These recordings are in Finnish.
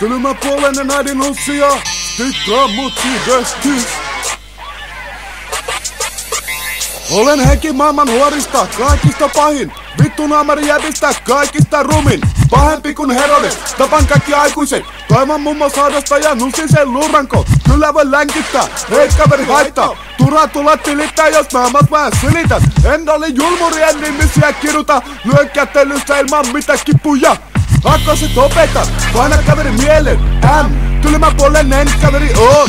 Kylmäpuolinen äidin ussia, stikkaa mut siivesti. Olen Henki maailman huorista, kaikista pahin. Vittu naamari jäbistä, kaikista rumin. Pahempi kuin Herodes, tapan kaikki aikuiset. Kaivan mummo saadosta ja nusin sen luuranko. Kyllä voi länkittää, ei kaveri haittaa. Turha tulla tilittää, jos naamat vähän silität. En ole julmurien nimisiä kiruta. Lyön kättelyssä ilman mitään kipuja. Hakkoset opeta, paina kaveri mielen. Kylmäpuolinen kaveri on.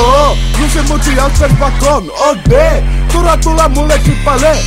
Nusin mutsi Jasper pakon. D. Turha tulla mulle kippalee.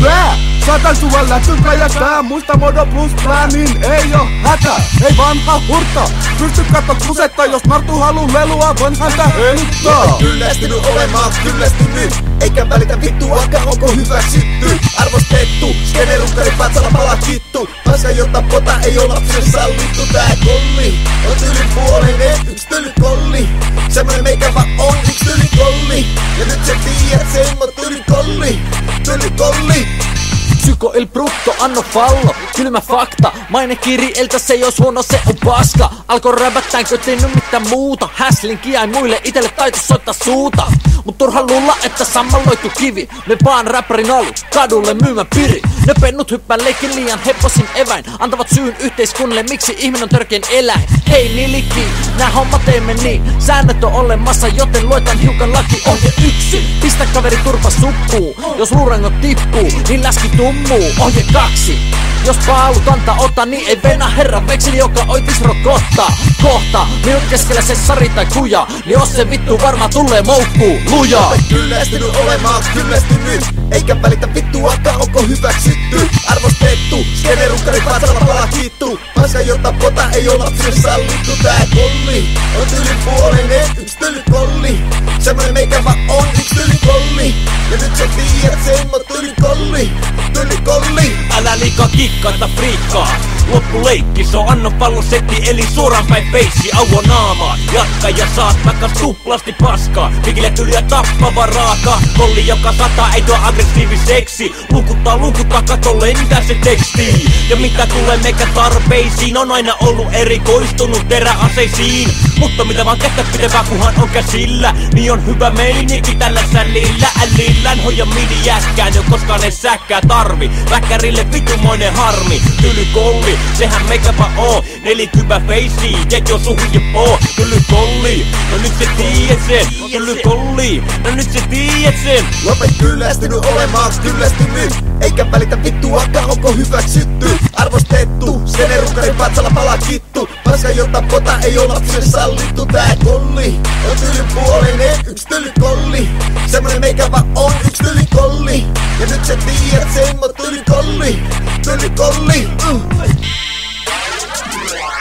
Saatan sua lähtyn rajastaa, muista modo plus pläänin ei oo hätä. Ei vanha hurta, pysty katto kusetta, jos Martu haluu lelua, voin häntä heiluttaa. Kyllästynyt olemaan kyllästynyt, eikä välitä vittuakaan onko hyväksytty. Arvostettu, skenerukkari patsalla palakittu. Paska jotta pota ei oo lapsille sallittu. Tää kolli on tylypuolinen, yks tylykolli. Semmonen meikä vaan on yks tylykolli. Ja nyt sä tiedät sen, mä tylykolli, tylykolli. Psyko il brutto, anno fallo, kylmä fakta. Maine Kirieltä se jos huono se on paska. Alko rävättäänkö tehnyt mitään muuta. Häslinkiä ei muille itelle taito soittaa suuta. Mut turha luulla että sammalloitu kivi. Me vaan räppärin alu, kadulle myymä piri. Ne pennut hyppää leikin liian hepposin eväin. Antavat syyn yhteiskunnalle miksi ihminen on törkein eläin. Hei nilikki, nää hommat teemme niin. Säännöt on olemassa joten luetaan hiukan laki. Ohje 1, pistä kaveri turpa suppuu. Jos luurangot tippuu, niin läski tummuu. Ohje 2, jos paalut antaa ota, niin ei venä herran vekseli, joka oitis rokottaa. Kohta, minut keskellä se sari tai kuja, niin jos se vittu varmaan tulee moukkuu lujaa. Olen kyllästynyt olemaan kyllästynyt, eikä välitä vittuakaan onko hyväksytty. Arvostettu, skenerukkari patsalla palakittu. Paska jotta pota ei oo lapsille sallittu. Tää kolli on tylypuolinen, yks tylykolli. Semmonen meikä vaan on yks tylykolli. Ja nyt sä tiedät sen, mä tylykolli, tylykolli. Älä liikaa kikkaita friikkaa. Loppuleikki, se on anno pallosetti eli suoraan päin feissi auo naamaa. Jatka ja saat takas tuplasti paskaa. Mikille tyliä tappava raaka. Kolli joka sataa ei tuo aggressiiviseksi. Lukuttaa kato lentää se tekstiin. Ja mitä tulee meikä tarpeisiin, on aina ollut erikoistunut teräaseisiin. Mutta mitä vaan kättä pitevää kuhan on käsillä. Niin on hyvä meininki tällä sällillä. Ällillään hoja midi jäskään, jo koskaan ei säkkää tarvi. Väkkärille vitumoinen harmi. Tylykolli, sehän meikäpä oo. 40 feisiä, jät jo suhun ja poo. Tylykolli, no nyt se tiedät sen. Tylykolli, no nyt se tiedät sen. Lopet kyllästynyt olemaan kyllästynyt, eikä välitä vittuakaan onko hyväksytty. Arvostettu, skenerukkari patsalla palakittu. Paska jotta pota ei oo lapsille sallittu. Tää kolli on tylypuolinen, yks tylykolli. Semmonen meikä vaan on yks tylykolli. Ja nyt sä tiedät sen, mä tylykolli, tylykolli.